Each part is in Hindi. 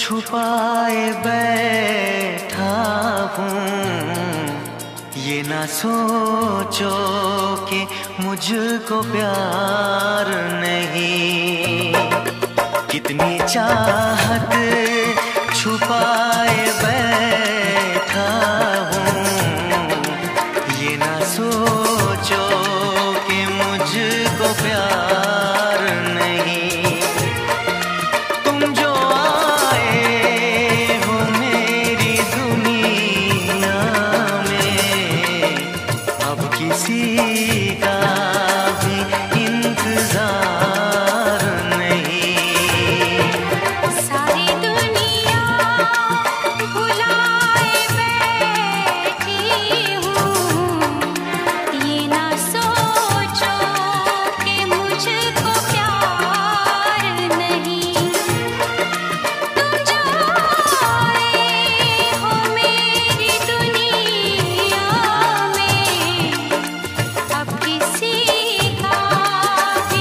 छुपाए बैठा हूँ, ये ना सोचो कि मुझको प्यार नहीं। कितनी चाहत छुपाए बैठा हूँ, ये ना सोचो कि मुझको प्यार नहीं। तुम जो आए हो मेरी दुनिया में, अब किसी का भी इंतजार नहीं। सारी दुनिया भुलाए बैठी हूँ, ये ना सोचो कि मुझको प्यार नहीं। तुम जो आए हो मेरी दुनिया में, अब किसी का भी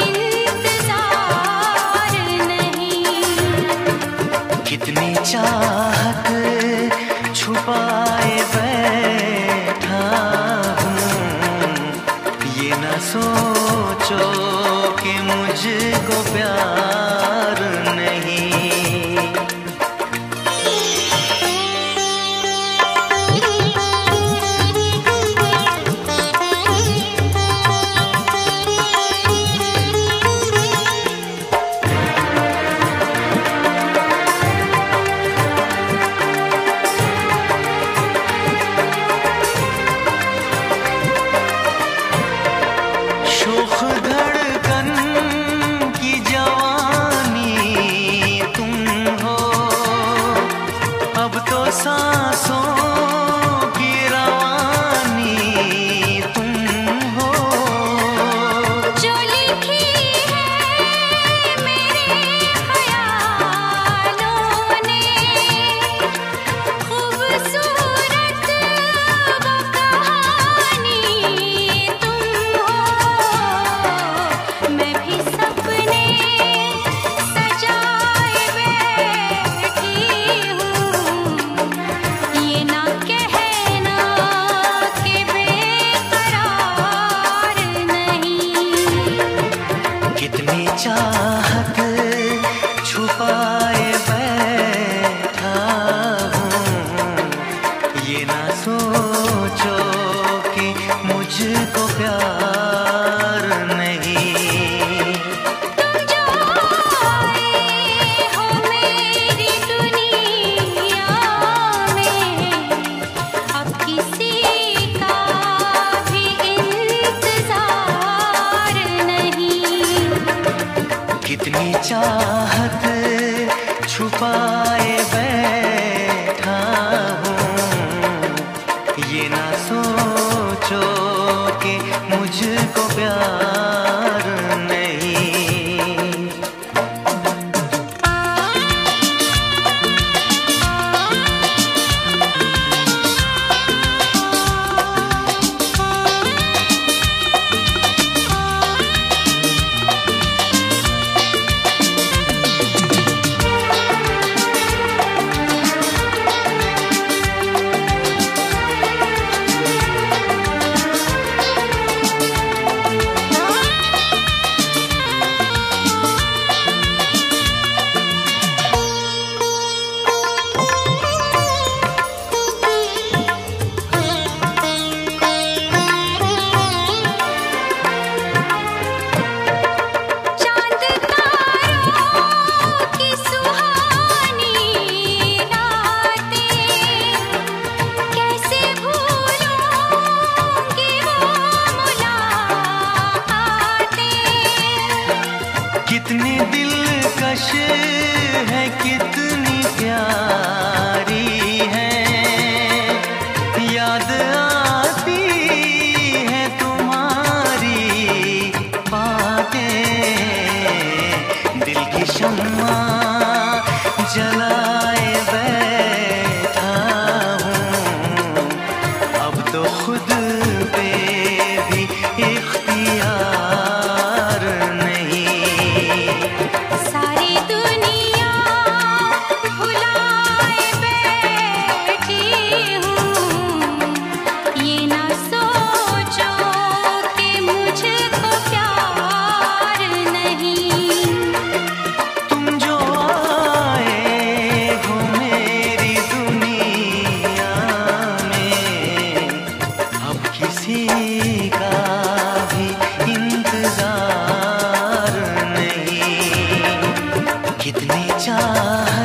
इंतजार नहीं। कितनी चाहत छुपाए बैठा हूँ, ये ना सोचो कि मुझको प्यार नहीं। शोख धड़कन की जवानी तुम हो, अब तो सांसों की रवानी तुम हो। जो लिखी है मेरे ख्यालों ने, खूबसूरत वो कहानी तुम हो। मैं भी सपने सजाए बैठी हूँ, ये ना कहना कि बेकरार नहीं। कितनी चाहत छुपाए बैठा हूँ, ये ना सोचो कि मुझको प्यार नहीं। तुम जो आए हो मेरी दुनिया में, अब किसी का भी इंतजार नहीं। कितनी चाहत छुपाए बैठा हूँ, ये ना सोचो कि मुझको प्यार नहीं।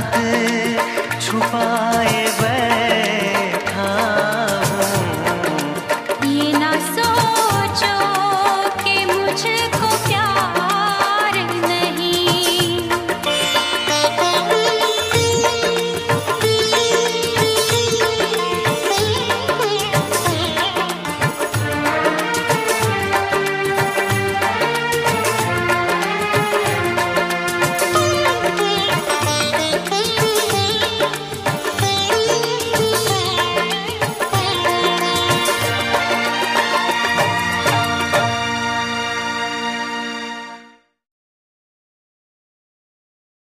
छुपा